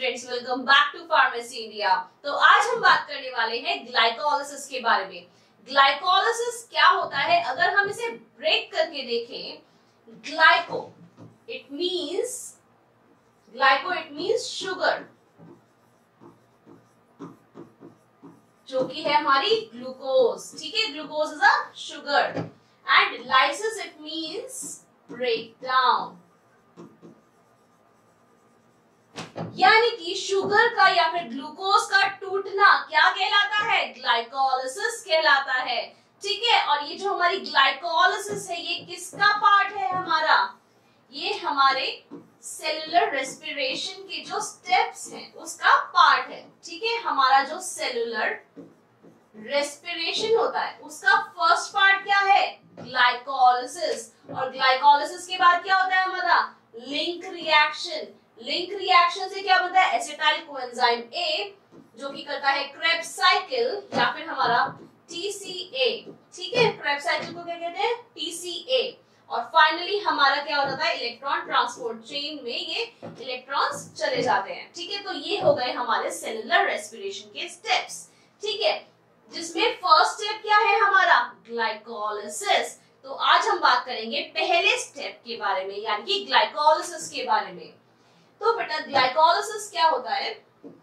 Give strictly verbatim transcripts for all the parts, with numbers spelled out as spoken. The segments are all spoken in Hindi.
Students, welcome back to Pharmacy India. तो आज हम बात करने वाले हैं ग्लाइकोलाइसिस के बारे में। ग्लाइकोलाइसिस क्या होता है, अगर हम इसे ब्रेक करके देखें, glyco it means glyco it means sugar, जो कि है हमारी ग्लूकोज। ठीक है, glucose is a sugar and lysis it means break down, यानी कि शुगर का या फिर ग्लूकोज का टूटना क्या कहलाता है, ग्लाइकोलाइसिस कहलाता है। ठीक है, और ये जो हमारी ग्लाइकोलाइसिस है ये किसका पार्ट है हमारा, ये हमारे सेलुलर रेस्पिरेशन के जो स्टेप्स हैं उसका पार्ट है। ठीक है, हमारा जो सेलुलर रेस्पिरेशन होता है उसका फर्स्ट पार्ट क्या है, ग्लाइकोलाइसिस। और ग्लाइकोलाइसिस के बाद क्या होता है हमारा लिंक रिएक्शन। लिंक रिएक्शन से क्या बनता है, एसिटाइल कोएंजाइम ए, जो कि करता है क्रेब्स साइकिल या फिर हमारा टी सी ए। ठीक है, क्रेब्स साइकिल को क्या कहते हैं, टी सी ए। और फाइनली हमारा क्या हो जाता है, इलेक्ट्रॉन ट्रांसपोर्ट चेन में ये इलेक्ट्रॉन्स चले जाते हैं। ठीक है, तो ये हो गए हमारे सेलुलर रेस्पिरेशन के स्टेप्स। ठीक है, जिसमें फर्स्ट स्टेप क्या है हमारा, ग्लाइकोलाइसिस। तो आज हम बात करेंगे पहले स्टेप के बारे में, यानी कि ग्लाइकोलाइसिस के बारे में। तो बेटा ग्लाइकोलाइसिस क्या होता है,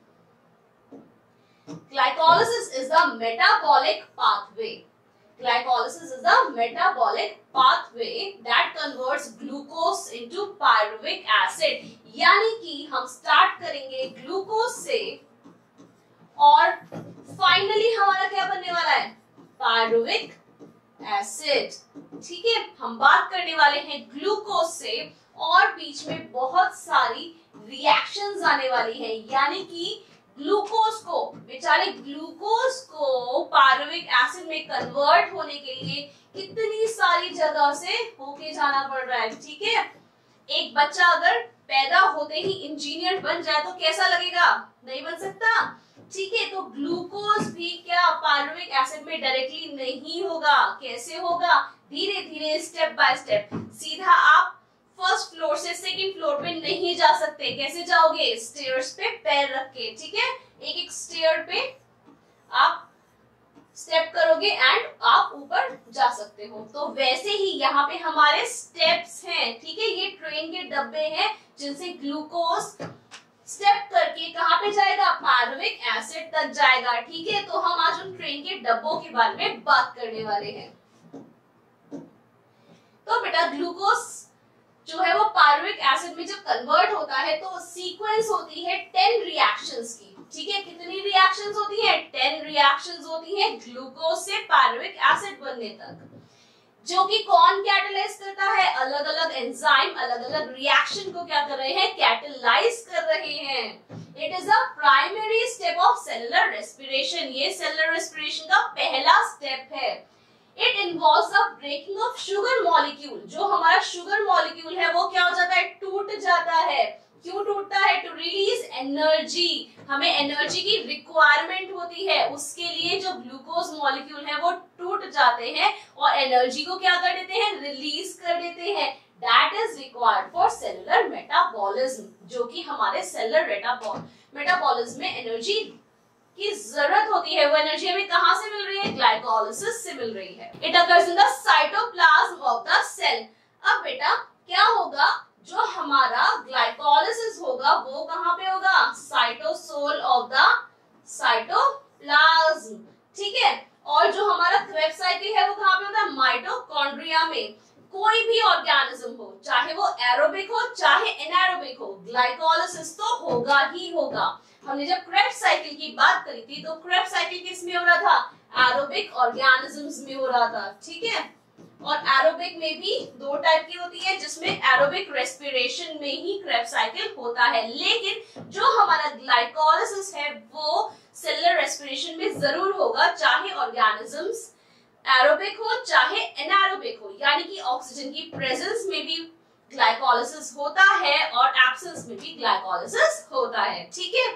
glycolysis is the metabolic pathway. Glycolysis is the metabolic pathway that converts glucose into pyruvic acid। यानी कि हम स्टार्ट करेंगे ग्लूकोज से और फाइनली हमारा क्या बनने वाला है, पायरुविक एसिड। ठीक है, हम बात करने वाले हैं ग्लूकोज से और बीच में बहुत सारी रिएक्शंस आने वाली है, यानी कि ग्लूकोज को, बेचारे ग्लूकोज को पायरुविक एसिड में कन्वर्ट होने के लिए कितनी सारी जगह से होके जाना पड़ रहा है। ठीक है, एक बच्चा अगर पैदा होते ही इंजीनियर बन जाए तो कैसा लगेगा, नहीं बन सकता। ठीक है, तो ग्लूकोज भी क्या पायरुविक एसिड में डायरेक्टली नहीं होगा, कैसे होगा, धीरे धीरे स्टेप बाय स्टेप। सीधा आप फर्स्ट फ्लोर से सेकंड फ्लोर पे नहीं जा सकते, कैसे जाओगे, स्टेयर्स पे पैर रख के। ठीक है, एक एक स्टेयर पे आप स्टेप करोगे एंड आप ऊपर जा सकते हो। तो वैसे ही यहाँ पे हमारे स्टेप्स हैं। ठीक है, ये ट्रेन के डब्बे हैं जिनसे ग्लूकोज स्टेप करके कहाँ पे जाएगा, पायरुविक एसिड तक जाएगा। ठीक है, तो हम आज उन ट्रेन के डब्बों के बारे में बात करने वाले हैं। तो बेटा ग्लूकोज जो है वो पायरुविक एसिड में जब कन्वर्ट होता है तो सीक्वेंस होती है टेन रिएक्शंस की। ठीक है, कितनी रिएक्शंस होती है, टेन रिएक्शंस होती है ग्लूकोज से पायरुविक एसिड बनने तक, जो कि कौन कैटलाइज करता है, अलग अलग एंजाइम अलग अलग रिएक्शन को क्या कर रहे हैं, कैटलाइज कर रहे हैं। It is a primary step of cellular respiration. ये सेलुलर रेस्पिरेशन का पहला स्टेप है। It involves the breaking of sugar molecule। जो हमारा शुगर मॉलिक्यूल है वो क्या हो जाता है, टूट जाता है। क्यों टूटता है, टू रिलीज एनर्जी। हमें एनर्जी की रिक्वायरमेंट होती है, उसके लिए जो ग्लूकोज मॉलिक्यूल है वो टूट जाते हैं और एनर्जी को क्या कर देते हैं, रिलीज कर देते हैं। That is required for cellular metabolism, जो कि हमारे सेलुलर मेटाबॉलिज्म में एनर्जी की जरूरत होती है। वो एनर्जी हमें कहां से मिल रही है, ग्लाइकोलाइसिस से मिल रही है। It occurs in the cytoplasm of the cell. अब बेटा क्या होगा, जो हमारा ग्लाइकोलाइसिस होगा वो कहां पे होगा, साइटोसोल ऑफ द साइटोप्लाज्म। ठीक है, और जो हमारा क्रेब्स साइकिल है वो कहां पे होता है, माइटोकॉन्ड्रिया में। कोई भी ऑर्गेनिज्म हो, चाहे वो एरोबिक हो चाहे एनारोबिक हो, ग्लाइकोलाइसिस तो होगा ही होगा। हमने जब क्रेब्स साइकिल की बात करी थी तो क्रेब्स साइकिल किस में हो रहा था, एरोबिक ऑर्गेनिजम्स में हो रहा था। ठीक है, और एरोबिक में भी दो टाइप की होती है, जिसमें एरोबिक रेस्पिरेशन में ही क्रेब्स साइकिल होता है, लेकिन जो हमारा ग्लाइकोलाइसिस है वो सेलुलर रेस्पिरेशन में जरूर होगा, चाहे ऑर्गेनिजम्स एरोबिक हो चाहे एनारोबिक हो। यानी कि ऑक्सीजन की प्रेजेंस में भी ग्लाइकोलाइसिस होता है और एब्सेंस में भी ग्लाइकोलाइसिस होता है। ठीक है,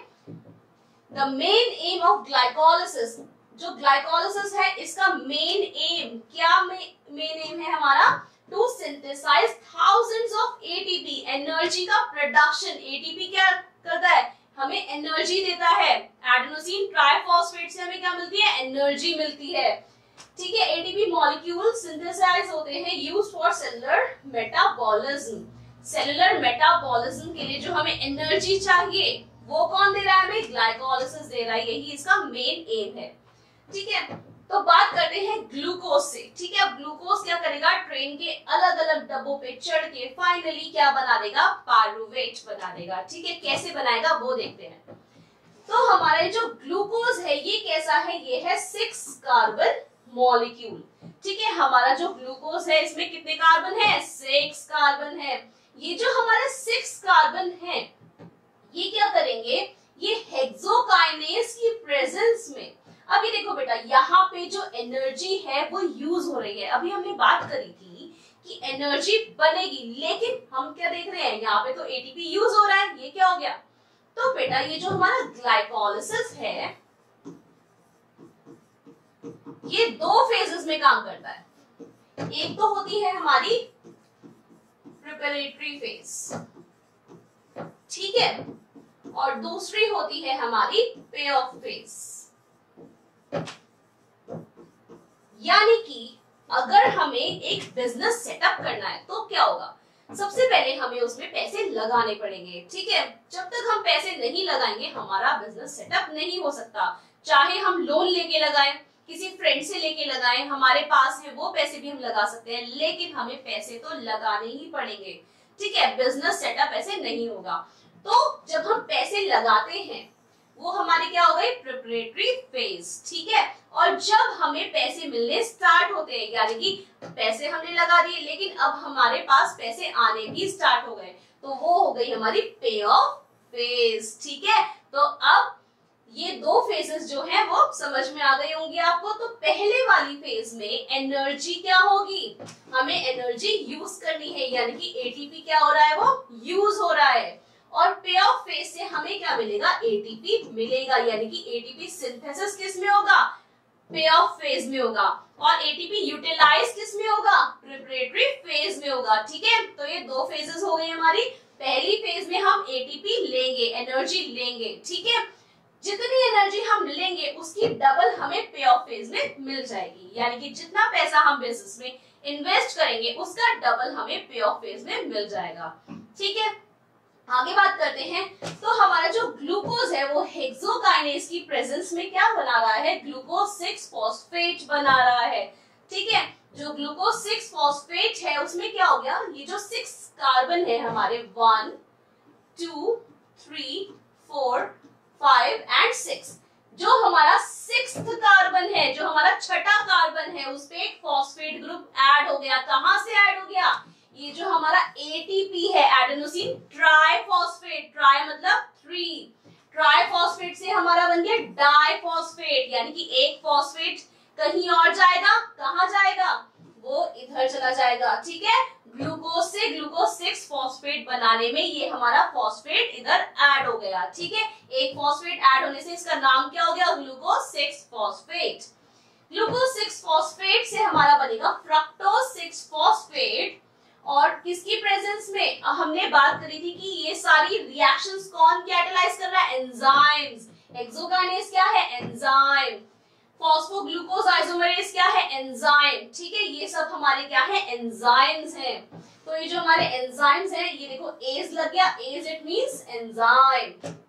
the main aim of glycolysis, जो ग्लाइकोलाइसिस है इसका मेन एम क्या, मेन एम है हमारा, to synthesise thousands of ATP, energy का प्रोडक्शन। एटीपी क्या करता है, हमें एनर्जी देता है। एडेनोसिन ट्राइफॉस्फेट से हमें क्या मिलती है? एनर्जी मिलती है। ठीक है, एटीपी मॉलिक्यूल सिंथेसाइज होते हैं used for cellular metabolism. Cellular metabolism के लिए जो हमें एनर्जी चाहिए वो कौन दे रहा है? हमें ग्लाइकोलाइसिस दे रहा है, यही इसका मेन एम है। ठीक है, तो बात करते हैं ग्लूकोज से। ठीक है, अब ग्लूकोज क्या करेगा? ट्रेन के अलग अलग डब्बों पे चढ़ के फाइनली क्या बना देगा? पायरुवेट बना देगा। ठीक है, कैसे बनाएगा वो देखते हैं। तो हमारे जो ग्लूकोज है ये कैसा है? ये है सिक्स कार्बन मॉलिक्यूल। ठीक है, हमारा जो ग्लूकोज है इसमें कितने कार्बन है? सिक्स कार्बन है। ये जो हमारे सिक्स कार्बन है ये क्या करेंगे? ये हेक्सोकाइनेज की प्रेजेंस में, अभी देखो बेटा यहाँ पे जो एनर्जी है वो यूज हो रही है। अभी हमने बात करी थी कि एनर्जी बनेगी, लेकिन हम क्या देख रहे हैं? यहाँ पे तो एटीपी यूज हो रहा है, ये क्या हो गया? तो बेटा ये जो हमारा ग्लाइकोलाइसिस है ये दो फेजेस में काम करता है। एक तो होती है हमारी प्रिपरेटरी फेज, ठीक है, और दूसरी होती है हमारी पे ऑफ फेज। यानी कि अगर हमें एक बिजनेस सेटअप करना है तो क्या होगा? सबसे पहले हमें उसमें पैसे लगाने पड़ेंगे। ठीक है, जब तक हम पैसे नहीं लगाएंगे हमारा बिजनेस सेटअप नहीं हो सकता। चाहे हम लोन लेके लगाएं, किसी फ्रेंड से लेके लगाएं, हमारे पास है वो पैसे भी हम लगा सकते हैं, लेकिन हमें पैसे तो लगाने ही पड़ेंगे। ठीक है, बिजनेस सेटअप ऐसे नहीं होगा। तो जब हम पैसे लगाते हैं वो हमारे क्या हो गए? Preparatory phase. ठीक है, और जब हमें पैसे मिलने स्टार्ट होते हैं, यानी कि पैसे हमने लगा दिए लेकिन अब हमारे पास पैसे आने भी स्टार्ट हो गए, तो वो हो गई हमारी पे ऑफ फेज। ठीक है, तो अब ये दो फेजेस जो है वो समझ में आ गई होंगी आपको। तो पहले वाली फेज में एनर्जी क्या होगी? हमें एनर्जी यूज करनी है, यानी कि एटीपी क्या हो रहा है? वो यूज हो रहा है। और पे ऑफ फेज से हमें क्या मिलेगा? एटीपी मिलेगा, यानी कि एटीपी सिंथेसिस किस में होगा? पे ऑफ फेज में होगा। और एटीपी यूटिलाइज किस में होगा? प्रिपरेटरी फेज में होगा। ठीक है, तो ये दो फेजेस हो गई हमारी। पहली फेज में हम एटीपी लेंगे, एनर्जी लेंगे। ठीक है, जितनी एनर्जी हम लेंगे उसकी डबल हमें पे ऑफ फेज में मिल जाएगी, यानी कि जितना पैसा हम बिजनेस में इन्वेस्ट करेंगे उसका डबल हमें पे ऑफ फेज में मिल जाएगा। ठीक है, आगे बात करते हैं। तो हमारा जो ग्लूकोज है वो हेक्सोकाइनेज की प्रेजेंस में क्या बना रहा है? ग्लूकोज सिक्स फॉस्फेट बना रहा है। ठीक है, जो ग्लूकोज सिक्स फॉस्फेट है उसमें क्या हो गया? ये जो सिक्स कार्बन है हमारे one two three four five and six, जो हमारा सिक्स्थ कार्बन है, जो हमारा छठा कार्बन है, उस पे एक फॉस्फेट ग्रुप ऐड हो गया। कहां से ऐड हो गया? ये जो हमारा एटीपी है, एडेनोसिन ट्राइफॉस्फेट, ट्राई मतलब थ्री, ट्राइफॉस्फेट से हमारा बन गया डाइफॉस्फेट, यानी कि एक फॉस्फेट कहीं और जाएगा, कहां जाएगा? वो इधर चला जाएगा। ठीक है, ग्लूकोज से ग्लूकोज सिक्स फॉस्फेट बनाने में ये हमारा फॉस्फेट इधर ऐड हो गया। ठीक है, एक फॉस्फेट ऐड होने से इसका नाम क्या हो गया? Glucose six phosphate. Glucose six phosphate से हमारा बनेगा फ्रक्टोज सिक्स फॉस्फेट। और किसकी प्रेजेंस में? हमने बात करी थी कि ये सारी रिएक्शंस कौन कैटालाइज कर रहा है? एंजाइम्स। हेक्सोकाइनेज क्या है? एंजाइम। फॉस्फोग्लूकोज आइसोमरेज क्या है? एंजाइम। ठीक है, ये सब हमारे क्या है? एंजाइम्स हैं। तो ये जो हमारे एंजाइम्स हैं, ये देखो एज लग गया, एज इट मींस एंजाइम।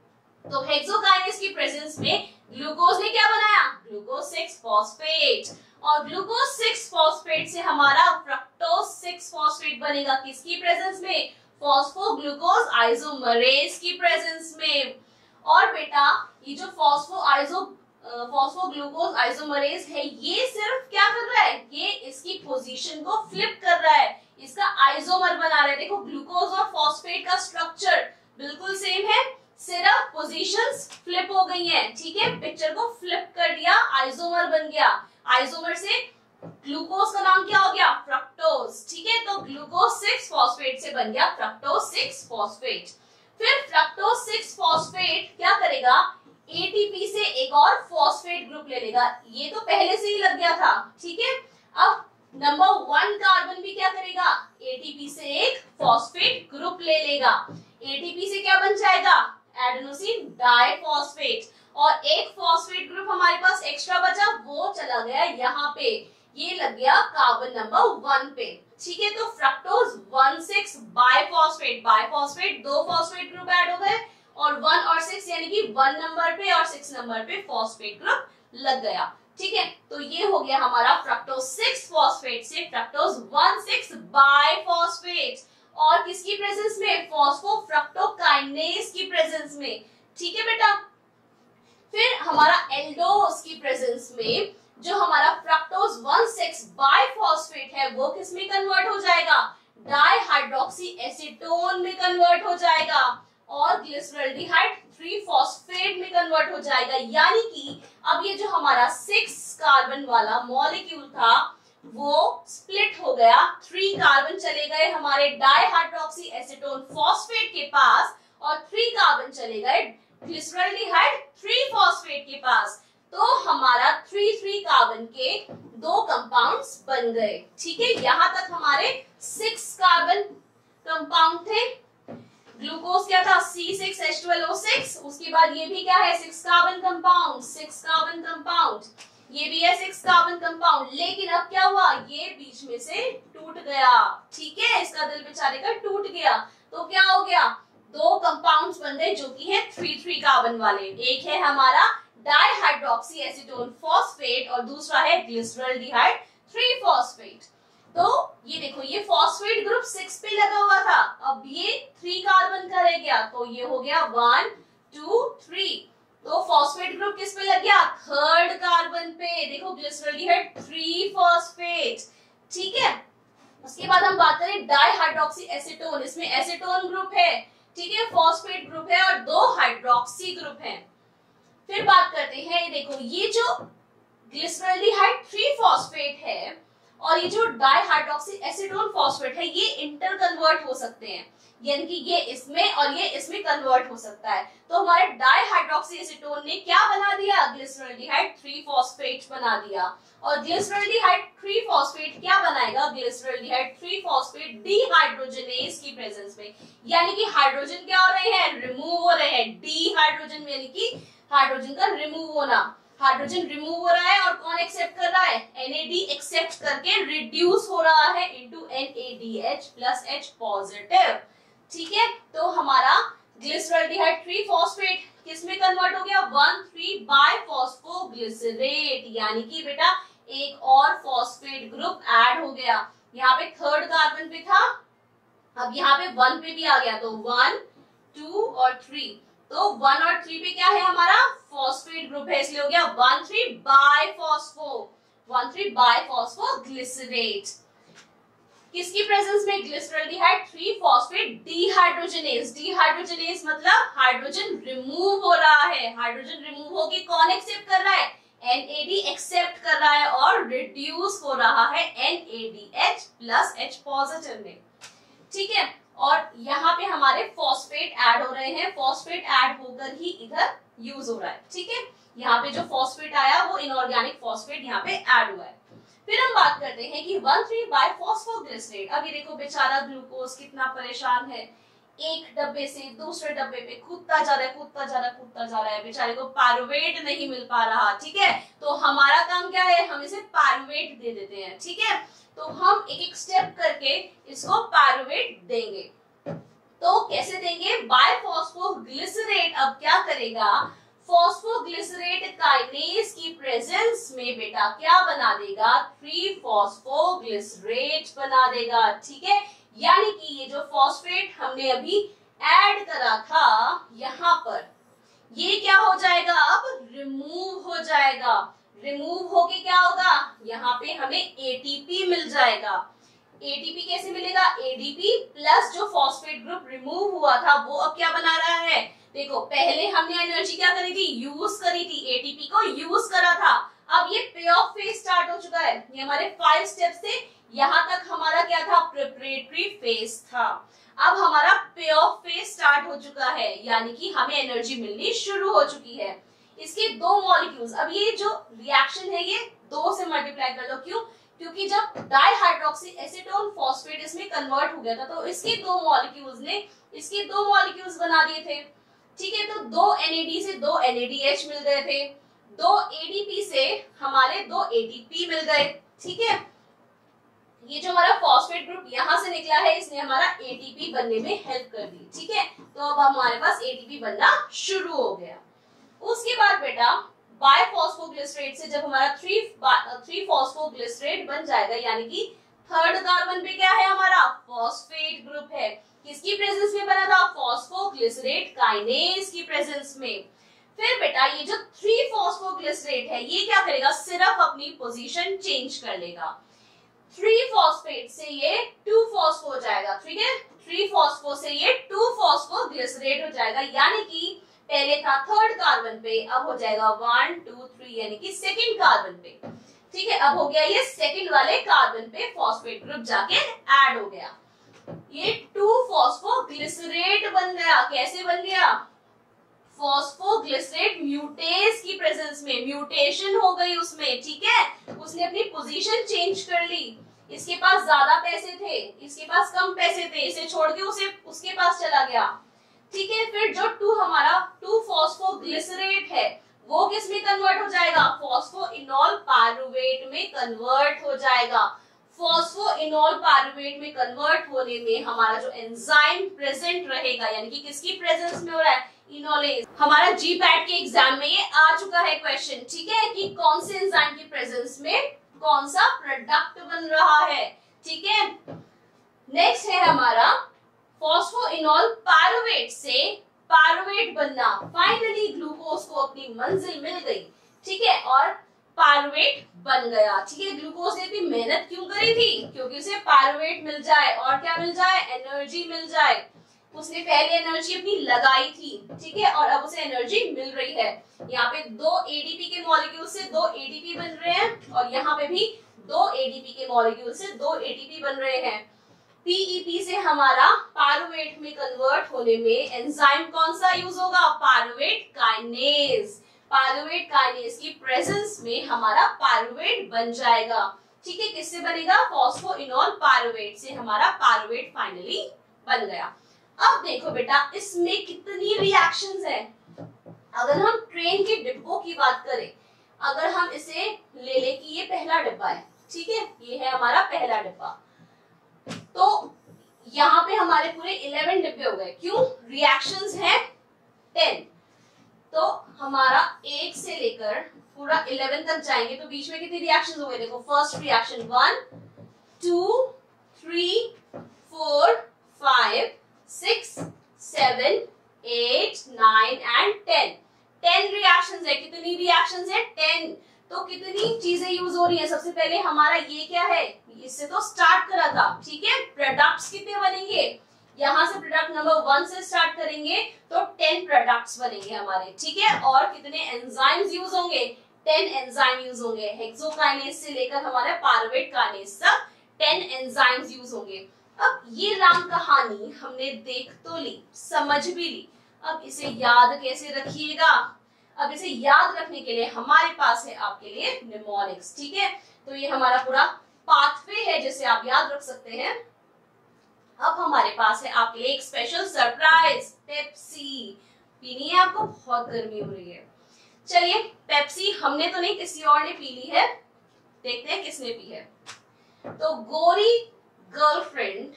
तो हेक्सोकाइनेज की प्रेजेंस में ग्लूकोज ने क्या बनाया? Glucose six phosphate. और ग्लूकोज सिक्स फॉस्फेट से हमारा फ्रक्टोज सिक्स फॉस्फेट बनेगा, किसकी प्रेजेंस में? फॉस्फोग्लूकोज आइसोमरेज की प्रेजेंस में। और बेटा ये जो फॉस्फो आइसो फॉस्फोग्लूकोज आइसोमरेज है, ये सिर्फ क्या कर रहा है? ये इसकी पोजीशन को फ्लिप कर रहा है, इसका आइसोमर बना रहा है। देखो ग्लूकोज और फॉस्फेट का स्ट्रक्चर बिल्कुल सेम है, सिर्फ पोजीशंस फ्लिप हो गई हैं। ठीक है, पिक्चर को फ्लिप कर दिया, आइसोमर बन गया। आइसोमर से ग्लूकोज का नाम क्या हो गया? फ्रक्टोज। ठीक है, तो ग्लूकोज सिक्स फॉस्फेट से बन गया फ्रक्टोज सिक्स फॉस्फेट। फिर फ्रक्टोज सिक्स फॉस्फेट क्या करेगा? एटीपी से एक और फॉस्फेट ग्रुप ले लेगा, ये तो पहले से ही लग गया था। ठीक है, अब नंबर वन कार्बन भी क्या करेगा? एटीपी से एक फॉस्फेट ग्रुप ले लेगा। एटीपी से क्या बन जाएगा? एडेनोसिन डाइफॉस्फेट, और एक फॉस्फेट ग्रुप हमारे पास एक्स्ट्रा बचा, वो चला गया यहाँ पे, ये लग गया कार्बन नंबर वन पे। ठीक है, तो fructose one six biphosphate, biphosphate दो फॉस्फेट ग्रुप ऐड हो गए, और वन और सिक्स यानी कि वन नंबर पे और सिक्स नंबर पे फॉस्फेट ग्रुप लग गया। ठीक है, तो ये हो गया हमारा फ्रक्टोज सिक्स फॉस्फेट से फ्रक्टोज वन सिक्स बाइफॉस्फेट, और किसकी प्रेजेंस में, फॉस्फोफ्रक्टोकाइनेज की प्रेजेंस में। ठीक है बेटा, फिर हमारा एल्डोज की प्रेजेंस में जो हमारा फ्रक्टोज वन सिक्स बाइफॉस्फेट है वो किस में कन्वर्ट हो जाएगा, डाइहाइड्रोक्सी एसीटोन में कन्वर्ट हो जाएगा, और ग्लिसरॉल्डिहाइड थ्री फॉस्फेट में कन्वर्ट हो जाएगा। यानी कि अब ये जो हमारा सिक्स कार्बन वाला मॉलिक्यूल था वो स्प्लिट हो गया, थ्री कार्बन चले गए हमारे डाइहाइड्रोक्सी एसीटोन फॉस्फेट के पास, और थ्री कार्बन चले गए ग्लिसरॉल्डिहाइड थ्री फॉस्फेट के पास। तो हमारा थ्री थ्री कार्बन के दो कंपाउंड्स बन गए। ठीक है, यहां तक हमारे सिक्स कार्बन कंपाउंड थे। ग्लूकोज क्या था, C six H twelve O six, उसके बाद ये भी क्या है, six carbon compound, six carbon compound, ये भी है सिक्स कार्बन कंपाउंड। लेकिन अब क्या हुआ, ये बीच में से टूट गया। ठीक है, इसका दिल बेचारे का टूट गया, तो क्या हो गया, दो कंपाउंड्स बन गए जो कि है थ्री थ्री कार्बन वाले। एक है हमारा डाइहाइड्रोक्सी एसीटोन फॉस्फेट और दूसरा है ग्लिसरॉल्डिहाइड थ्री फॉस्फेट। तो ये देखो, ये फॉस्फेट ग्रुप सिक्स पे लगा हुआ था, अब ये थ्री कार्बन का रह गया, तो ये हो गया वन टू थ्री। तो फॉस्फेट ग्रुप किस पे लग गया, थर्ड कार्बन पे। देखो ग्लिसरॉल्डिहाइड थ्री फॉस्फेट। ठीक है, उसके बाद हम बात करें डाइहाइड्रोक्सी एसीटोन, इसमें एसीटोन ग्रुप है, ठीक है, फॉस्फेट ग्रुप है और दो हाइड्रोक्सी ग्रुप है। फिर बात करते हैं, ये देखो, ये जो ग्लिसरॉल्डिहाइड थ्री फॉस्फेट है और ये जो डाइहाइड्रोक्सी एसीटोन फॉस्फेट है, ये इंटर कन्वर्ट हो सकते हैं, यानी कि ये इसमें और ये इसमें कन्वर्ट हो सकता है। तो हमारे डाइहाइड्रोक्सी एसीटोन ने क्या बना दिया, ग्लिसरॉल्डिहाइड थ्री फॉस्फेट बना दिया, और ग्लिसरॉल्डिहाइड थ्री फॉस्फेट क्या बनाएगा, ग्लिसरॉल्डिहाइड थ्री फॉस्फेट डीहाइड्रोजनेज की प्रेजेंस में, यानी कि हाइड्रोजन क्या हो रहे हैं, रिमूव हो रहे हैं, डी हाइड्रोजन यानी कि हाइड्रोजन का रिमूव होना। हाइड्रोजन रिमूव हो रहा है और कौन एक्सेप्ट कर रहा है, एन ए डी एक्सेप्ट करके रिड्यूस हो रहा है into N A D H plus H positive. ठीक है, तो हमारा ग्लिसरॉल्डिहाइड थ्री फॉस्फेट किस में कन्वर्ट हो गया, वन थ्री बाइफॉस्फोग्लिसरेट, यानी कि बेटा एक और फॉस्फेट ग्रुप ऐड हो गया। यहाँ पे थर्ड कार्बन पे था, अब यहाँ पे वन पे भी आ गया, तो वन टू और थ्री, तो वन और थ्री पे क्या है हमारा, फॉस्फेट ग्रुप है, इसलिए हो गया one three biphospho, one three biphosphoglycerate. किसकी प्रेजेंस में, glyceraldehyde three phosphate dehydrogenase. Dehydrogenase मतलब हाइड्रोजन रिमूव हो रहा है, हाइड्रोजन रिमूव होके कौन एक्सेप्ट कर रहा है, एन ए डी एक्सेप्ट कर रहा है और रिड्यूस हो रहा है N A D H plus H positive में। ठीक है, और यहाँ पे हमारे फॉस्फेट ऐड हो रहे हैं, फॉस्फेट ऐड होकर ही इधर यूज हो रहा है। ठीक है, यहाँ पे जो फॉस्फेट आया वो इनऑर्गेनिक फॉस्फेट यहाँ पे ऐड हुआ है। फिर हम बात करते हैं कि वन थ्री बाइफॉस्फोग्लिसरेट। अब ये देखो बेचारा ग्लूकोज कितना परेशान है, एक डब्बे से दूसरे डब्बे पे कूदता जा रहा है, कूदता जा रहा है, कूदता जा रहा है, बेचारे को पायरुवेट नहीं मिल पा रहा। ठीक है, तो हमारा काम क्या है, हम इसे पायरुवेट दे देते हैं। ठीक है, तो हम एक एक स्टेप करके इसको पायरुवेट देंगे। तो कैसे देंगे, बाइफॉस्फोग्लिसरेट अब क्या करेगा, फॉस्फोग्लिसरेट काइनेज की प्रेजेंस में बेटा क्या बना देगा, थ्री फॉस्फोग्लिसरेट बना देगा। ठीक है, यानी कि ये जो फॉस्फेट हमने अभी ऐड करा था यहाँ पर, ये क्या हो जाएगा, अब रिमूव हो जाएगा। रिमूव होके क्या होगा, यहाँ पे हमें ए टी पी मिल जाएगा। ए टी पी कैसे मिलेगा, ए डी पी प्लस जो फॉस्फेट ग्रुप रिमूव हुआ था वो अब क्या बना रहा है, देखो पहले हमने एनर्जी क्या करी थी, यूज करी थी, ए टी पी को यूज करा था। अब ये पे ऑफ फेज स्टार्ट हो चुका है, ये हमारे फाइव स्टेप्स थे, यहाँ तक हमारा क्या था, प्रिपरेटरी फेज था। अब हमारा पे ऑफ फेज स्टार्ट हो चुका है, यानी कि हमें एनर्जी मिलनी शुरू हो चुकी है। इसके दो मॉलिक्यूल्स, अब ये जो रिएक्शन है ये दो से मल्टीप्लाई कर दो, क्यों, क्योंकि जब डाइहाइड्रोक्सी एसीटोन फॉस्फेट इसमें कन्वर्ट हो गया था तो इसके दो मॉलिक्यूल्स ने इसके दो मॉलिक्यूल्स बना दिए थे। ठीक है, तो दो N A D से दो N A D H मिल गए थे, दो A D P से हमारे दो A T P मिल गए। ठीक है, ये जो हमारा फॉस्फेट ग्रुप यहाँ से निकला है इसने हमारा A T P बनने में हेल्प कर दी। ठीक है, तो अब हमारे पास A T P बनना शुरू हो गया। उसके बाद बेटा बायफॉस्फोग्लिसरेट से जब हमारा थ्री थ्री फॉस्फोग्लिसरेट बन जाएगा, यानी कि थर्ड कार्बन पे क्या है हमारा फॉस्फेट ग्रुप है, किसकी प्रेजेंस में बना था, फॉस्फोग्लिसरेट काइनेज की प्रेजेंस में। फिर बेटा ये जो थ्री फॉस्फोग्लिसरेट है ये क्या करेगा, सिर्फ अपनी पोजीशन चेंज कर लेगा। थ्री फॉस्फेट से ये टू फॉस्फो हो जाएगा। ठीक है, थ्री फॉस्फो से ये टू फॉस्फोग्लिसरेट हो जाएगा, यानी कि पहले था थर्ड कार्बन पे, अब हो जाएगा वन टू थ्री यानी कि सेकंड कार्बन पे। ठीक है, अब हो गया ये सेकंड वाले कार्बन पे फॉस्फेट ग्रुप जाके ऐड हो गया, ये टू फॉस्फोग्लिसरेट बन गया। कैसे बन गया, फॉस्फोग्लिसरेट म्यूटेज की प्रेजेंस में, म्यूटेशन हो गई उसमें। ठीक है, उसने अपनी पोजीशन चेंज कर ली, इसके पास ज्यादा पैसे थे, इसके पास कम पैसे थे, इसे छोड़ के उसे उसके पास चला गया। ठीक है, फिर जो टू हमारा टू फॉस्फोग्लिसरेट है वो किस में कन्वर्ट हो जाएगा, फॉस्फोइनॉल पायरुवेट में कन्वर्ट हो जाएगा। फॉस्फोइनॉल पायरुवेट में कन्वर्ट होने में हमारा जो एंजाइम प्रेजेंट रहेगा, यानी कि किसकी प्रेजेंस में हो रहा है, इनोलेज। हमारा जी पैट के एग्जाम में ये आ चुका है क्वेश्चन। ठीक है, कि कौन से एंजाइम की प्रेजेंस में कौन सा प्रोडक्ट बन रहा है। ठीक है, नेक्स्ट है हमारा फॉस्फोइनॉल पायरुवेट से पायरुवेट बनना। फाइनली ग्लूकोज को अपनी मंजिल मिल गई। ठीक है, और पायरुवेट बन गया। ठीक है, ग्लूकोज ने इतनी मेहनत क्यों करी थी, क्योंकि उसे पायरुवेट मिल जाए और क्या मिल जाए, एनर्जी मिल जाए। उसने पहले एनर्जी अपनी लगाई थी। ठीक है, और अब उसे एनर्जी मिल रही है। यहाँ पे दो A D P के मॉलिक्यूल से दो A T P बन रहे हैं, और यहाँ पे भी दो A D P के मॉलिक्यूल से दो A T P बन रहे हैं। P E P से हमारा पायरुवेट में कन्वर्ट होने में एंजाइम कौन सा यूज होगा, पायरुवेट काइनेज। पायरुवेट काइनेज की प्रेजेंस में हमारा पायरुवेट बन जाएगा। ठीक है, किससे बनेगा, फॉस्फोइनॉल पायरुवेट से हमारा पायरुवेट फाइनली बन गया। अब देखो बेटा इसमें कितनी रिएक्शंस हैं। अगर हम ट्रेन के डिब्बों की बात करें, अगर हम इसे ले ले कि ये पहला डिब्बा है। ठीक है, ये है हमारा पहला डिब्बा, तो यहाँ पे हमारे पूरे इलेवन डिब्बे हो गए। क्यों, रिएक्शंस हैं टेन, तो हमारा एक से लेकर पूरा इलेवन तक जाएंगे, तो बीच में कितनी रिएक्शंस हो गए, देखो first reaction one two three four five six seven eight nine and ten. Ten reactions है। कितनी रिएक्शंस है, टेन। तो कितनी चीजें यूज हो रही है, सबसे पहले हमारा ये क्या है, इससे तो स्टार्ट करा था। ठीक है, प्रोडक्ट्स कितने बनेंगे, यहाँ से प्रोडक्ट नंबर वन से स्टार्ट करेंगे तो टेन प्रोडक्ट्स बनेंगे हमारे। ठीक है, और कितने एंजाइम्स यूज होंगे, टेन एंजाइम यूज होंगे। हेक्सोकाइनेज से लेकर हमारे पायरुवेट काइनेज तक टेन एंजाइम्स यूज होंगे। अब ये राम कहानी हमने देख तो ली, समझ भी ली, अब इसे याद कैसे रखिएगा। अब इसे याद रखने के लिए हमारे पास है आपके लिए निमोनिक्स। ठीक है, तो ये हमारा पूरा पाथवे है जिसे आप याद रख सकते हैं। अब हमारे पास है आपके लिए एक स्पेशल सरप्राइज, पेप्सी। पीनी है आपको, बहुत गर्मी हो रही है। चलिए, पेप्सी हमने तो नहीं, किसी और ने पी ली है, देखते हैं किसने पी है। तो गोरी गर्लफ्रेंड,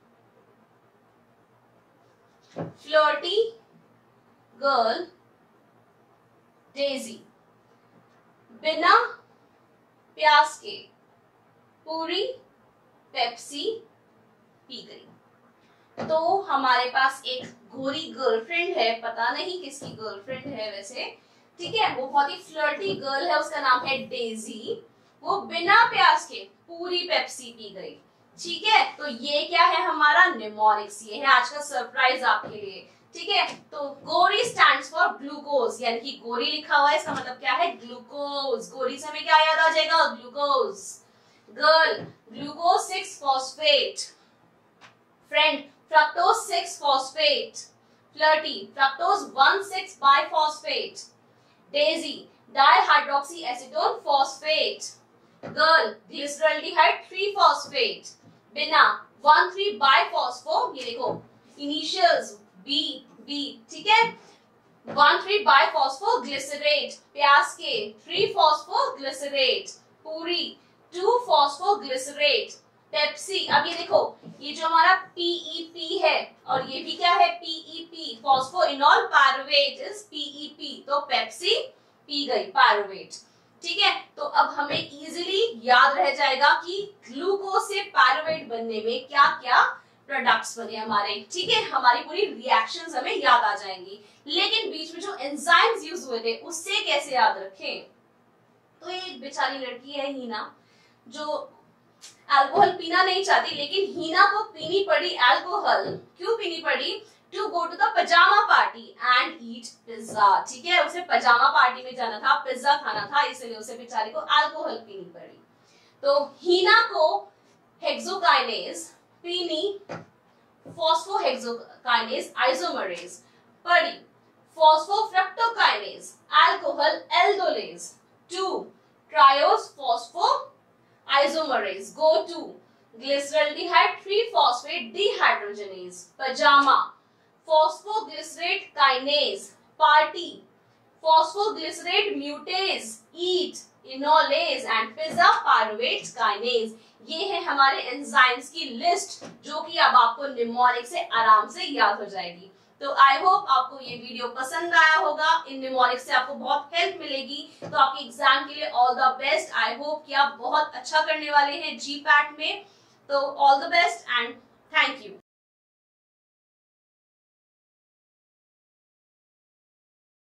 फ्लर्टी गर्ल डेजी, बिना प्यास के पूरी पेप्सी पी गई। तो हमारे पास एक गोरी गर्लफ्रेंड है, पता नहीं किसकी गर्लफ्रेंड है वैसे। ठीक है, वो बहुत ही फ्लर्टी गर्ल है, उसका नाम है डेजी। वो बिना प्यास के पूरी पेप्सी पी गई। ठीक है, तो ये क्या है हमारा निमोनिक्स, ये है आज का सरप्राइज आपके लिए। ठीक है, तो गोरी स्टैंड्स फॉर ग्लूकोज, यानी कि गोरी लिखा हुआ है, इसका मतलब क्या है, ग्लूकोज। गोरी से हमें क्या याद आ जाएगा, glucose. Girl, glucose six phosphate. Friend, fructose six phosphate. Flirty, fructose one six biphosphate. Daisy, dihydroxy acetone phosphate. Girl, glyceraldehyde three phosphate. बिना वन थ्री बाइफॉस्फो, ये देखो इनिशियल्स बी बी। ठीक है, वन थ्री बाइफॉस्फोग्लिसरेट, प्याज के थ्री फॉस्फोग्लिसरेट, पूरी टू फॉस्फोग्लिसरेट, पेप्सी। अब ये देखो, ये जो हमारा P E P है और ये भी क्या है P E P, phosphoenol pyruvate is P E P, तो पेप्सी पी गई पायरुवेट। ठीक है, तो अब हमें इजीली याद रह जाएगा कि ग्लूकोज से पायरुवेट बनने में क्या क्या प्रोडक्ट्स बने हमारे। ठीक है, हमारी पूरी रिएक्शंस हमें याद आ जाएंगी। लेकिन बीच में जो एंजाइम्स यूज हुए थे उससे कैसे याद रखें? तो एक बेचारी लड़की है हीना, जो अल्कोहल पीना नहीं चाहती, लेकिन हीना को पीनी पड़ी अल्कोहल। क्यों पीनी पड़ी? To go to the pyjama party and eat pizza. ठीक है, उसे पजामा पार्टी में जाना था, पिज्जा खाना था, इसलिए उसे बेचारी को अल्कोहल पीनी पड़ी। तो हीना को हेक्सोकाइनेज पीनी, फॉस्फोहेक्सोकाइनेज आइसोमरेज पड़ी, phosphofructokinase alcohol aldolase, to triose phospho isomerase go to glyceraldehyde three phosphate dehydrogenase, pyjama, phosphoglycerate kinase party, phosphoglycerate mutase eat, enolase and pizza pyruvate kinase. ये है हमारे एंजाइम्स की लिस्ट, जो कि अब आपको निमोनिक से आराम से याद हो जाएगी। तो आई होप आपको ये वीडियो पसंद आया होगा, इन निमोनिक से आपको बहुत हेल्प मिलेगी। तो आपके एग्जाम के लिए all the best. I hope कि आप बहुत अच्छा करने वाले हैं जी पैट में। तो all the best and thank you.